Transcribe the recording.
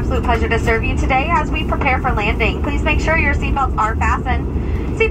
absolute pleasure to serve you today as we prepare for landing. Please make sure your seatbelts are fastened.